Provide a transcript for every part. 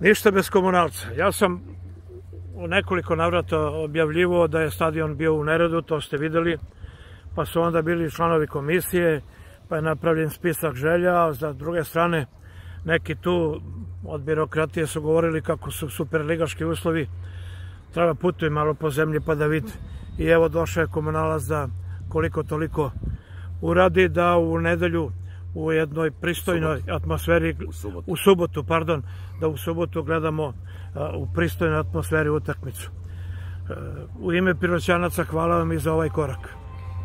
Ništa bez komunalca. Ja sam u nekoliko navrata objavljivo da je stadion bio u neredu, to ste videli, pa su onda bili članovi komisije, pa je napravljen spisak želja, a za druge strane neki tu od birokratije su govorili kako su superligaški uslovi, treba putuju malo po zemlji pa da vidi. I evo došao je komunalac da koliko toliko uradi, da u nedelju u jednoj pristojnoj atmosferi, da u subotu gledamo u pristojnoj atmosferi utakmicu. U ime Piroćanaca hvala vam i za ovaj korak.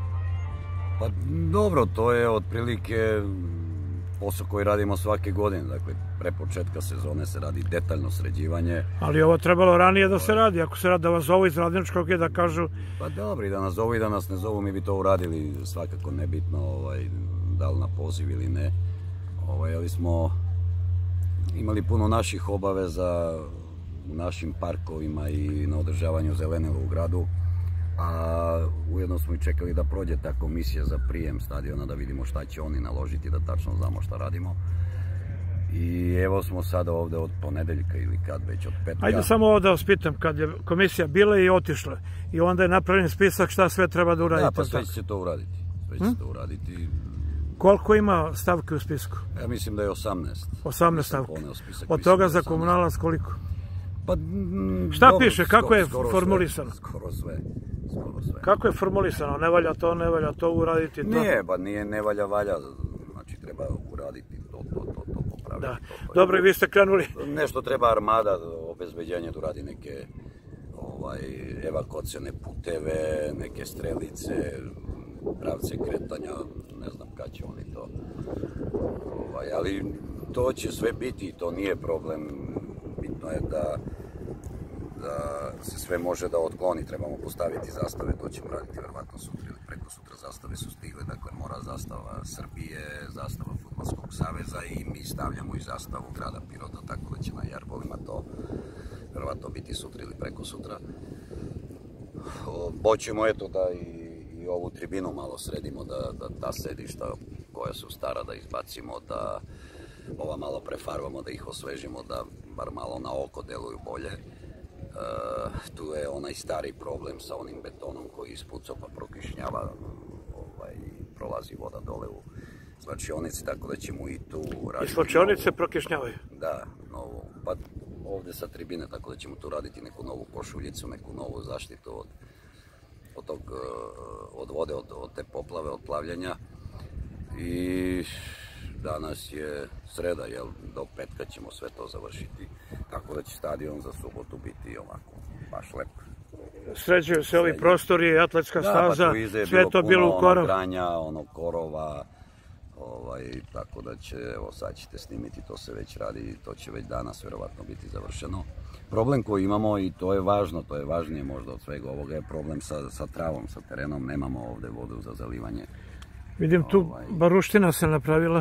Pa dobro, to je otprilike posao koji radimo svake godine, dakle pre početka sezone se radi detaljno sređivanje. Ali ovo trebalo ranije da se radi, ako se radi da vas zovu iz Radničkog i da kažu... Pa dobro, i da nas zovu i da nas ne zovu, mi bi to uradili, svakako nebitno da li na poziv ili ne, ali smo imali puno naših obaveza u našim parkovima i na održavanju zelenila u gradu, a ujedno smo i čekali da prođe ta komisija za prijem stadiona da vidimo šta će oni naložiti, da tačno znamo šta radimo. I evo smo sada ovde od ponedeljka ili kad već od petka. Ajde samo ovo da vas pitam, kad je komisija bila i otišla i onda je napravljen spisak šta sve treba da uradite. Da, pa sve će se to uraditi. Sve će se to uraditi. Koliko ima stavke u spisku? Ja mislim da je 18. 18 stavke. Od toga za komunalac koliko? Pa, šta piše? Kako je formulisano? Skoro sve. Kako je formulisano? Ne valja to uraditi? Nije, ba nije ne valja, znači treba uraditi to popraviti. Dobro, i vi ste krenuli. Nešto treba armada, obezbeđenje da uradi neke evakuacione puteve, neke strelice, pravce kretanja, ne znam kada će oni to. Ali to će sve biti, to nije problem. Bitno je da se sve može da otkloni, trebamo postaviti zastave, to ćemo raditi verovatno sutra ili preko sutra. Zastave su stigle, dakle mora zastava Srbije, zastava Fudbalskog saveza i mi stavljamo i zastavu grada Pirota, tako da će na jarbolima to verovatno biti sutra ili preko sutra. Hoćemo eto da i ovu tribinu malo sredimo, da ta sedišta koja su stara da izbacimo, da ova malo prefarbamo, da ih osvežimo, da bar malo na oko deluju bolje. Tu je onaj stari problem sa onim betonom koji ispucao pa prokišnjava, prolazi voda dole u slačionici, tako da ćemo i tu raditi. I slačionice prokišnjavaju? Da, novu, pa ovde sa tribine, tako da ćemo tu raditi neku novu košuljicu, neku novu zaštitu od vode, od te poplave, od plavljanja. I danas je sreda, do petka ćemo sve to završiti, tako da će stadion za subotu biti ovako, baš lep. Sređuju se ovi prostori, atletska staza, sve to bilo u korov. Granja, korova, tako da će, evo sad ćete snimiti, to se već radi, to će već danas verovatno biti završeno. Problem koji imamo, i to je važno, to je važnije možda od svega ovoga, je problem sa travom, sa terenom, nemamo ovde vodu za zalivanje. Vidim tu baruština se napravila.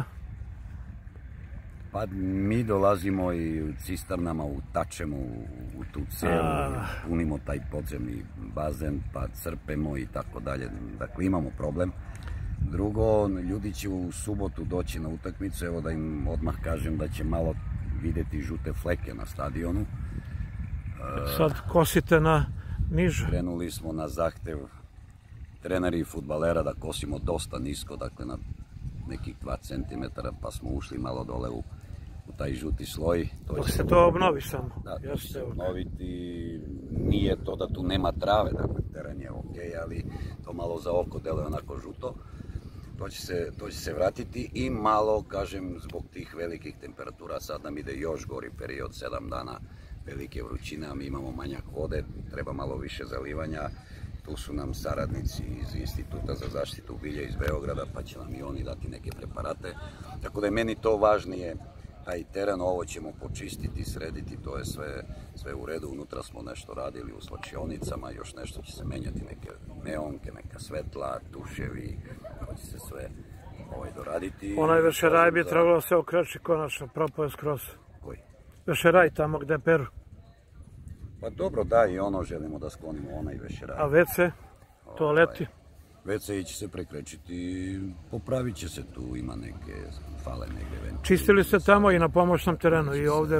Pa mi dolazimo i u cisternama, utačemo u tu celu, punimo taj podzemni bazen, pa crpemo i tako dalje. Dakle, imamo problem. Drugo, ljudi će u subotu doći na utakmicu, evo da im odmah kažem da će malo videti žute fleke na stadionu. Sad kosite na niže. Krenuli smo na zahtev treneri i fudbalera da kosimo dosta nisko, dakle na nekih 2 cm, pa smo ušli malo dole u taj žuti sloj. Dok se to obnovi samo. Da, to će se obnoviti. Nije to da tu nema trave, dakle teren je okej, ali to malo za oko deluje onako žuto. To će se vratiti i malo, kažem, zbog tih velikih temperatura, sad nam ide još gori period, 7 dana velike vrućine, a mi imamo manjak vode, treba malo više zalivanja. Tu su nam saradnici iz Instituta za zaštitu bilja iz Beograda, pa će nam i oni dati neke preparate. Tako da je meni to važnije, taj teren, ovo ćemo počistiti, srediti, to je sve u redu. Unutra smo nešto radili u slačionicama, još nešto će se menjati, neke neonke, neka svetla, tuševi, to će se sve doraditi. Onaj vešeraj bi trebalo se okreći konačno, propao je skroz. Koji? Vešeraj tamo gde peru. Pa dobro, da, i ono želimo da sklonimo, onaj vešeraj. A WC, toaleti? WC će se prekrećiti, popravit će se tu, ima neke fale negde. Čistili ste tamo i na pomoćnom terenu i ovde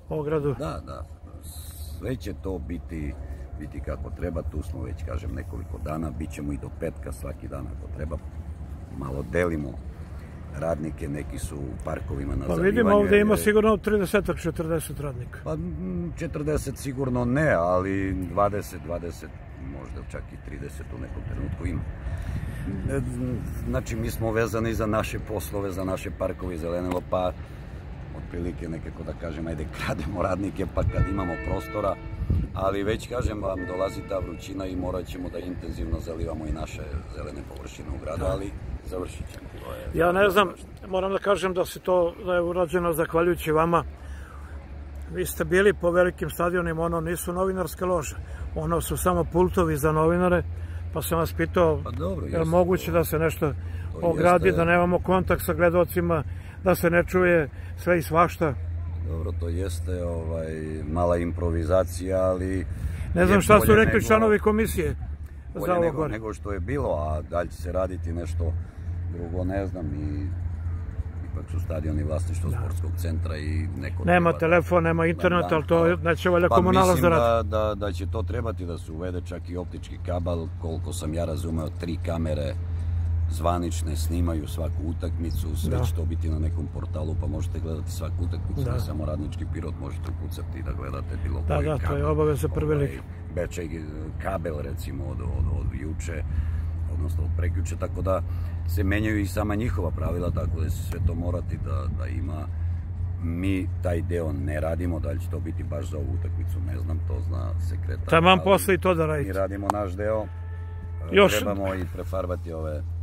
ogradu. Da. Sve će to biti kako treba, tu smo već, kažem, nekoliko dana, bit ćemo i do petka svaki dan ako treba, malo delimo radnike, neki su u parkovima na zalivanju. Pa vidimo, ovdje ima sigurno 30-40 radnika. Pa 40 sigurno ne, ali 20, možda čak i 30 u nekom trenutku ima. Znači, mi smo vezani za naše poslove, za naše parkove, zelenilo, pa otprilike nekako da kažem, ajde krademo radnike pa kad imamo prostora, ali već kažem vam, dolazi ta vrućina i morat ćemo da intenzivno zalivamo i naše zelene površine u gradu, ali završit ćemo. Ja ne znam, moram da kažem da je urađeno zahvaljujući vama. Vi ste bili po velikim stadionima, ono nisu novinarske lože, ono su samo pultovi za novinare, pa sam vas pitao, je li moguće da se nešto ogradi, da nemamo kontakt sa gledalcima, da se ne čuje sve i svašta. Dobro, to jeste mala improvizacija, ali... Ne znam šta su rekli članovi komisije za ovo gore. Nego što je bilo, a da li će se raditi nešto drugo, ne znam, i ipak su stadioni vlasništvo sportskog centra i neko... Nema telefon, nema internet, ali to neće valjda komunalac da radi. Pa mislim da će to trebati da se uvede čak i optički kabel, koliko sam ja razumeo, 3 kamere zvanične snimaju svaku utakmicu, sve će to biti na nekom portalu, pa možete gledati svaku utakmicu, ne samo Radnički Pirot, možete upucati i da gledate bilo koji kabel. Da, to je obaveza prve lige. Bečej kabel, recimo, od juče, odnosno od prekjuče, tako da se menjaju i sama njihova pravila, tako da će sve to morati da ima. Mi taj deo ne radimo, da li će to biti baš za ovu utakmicu, ne znam, to zna sekretar. Taman posle i to da radite. Mi radimo naš deo, trebamo i prefarbati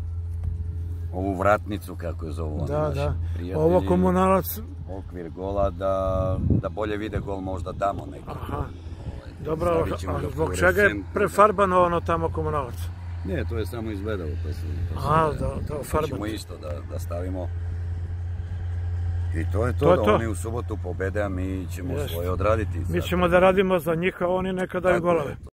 ovu vratnicu, kako je zovu oni naši prijatelji. Ovo komunalac... Okvir gola, da bolje vide gol možda damo neki. Dobro, a zbog čega je prefarbano ono tamo komunalac? Ne, to je samo izgledalo. Da farbati. Ćemo isto da stavimo. I to je to, da oni u subotu pobede, a mi ćemo svoje odraditi. Mi ćemo da radimo za njih, a oni neka daju golove.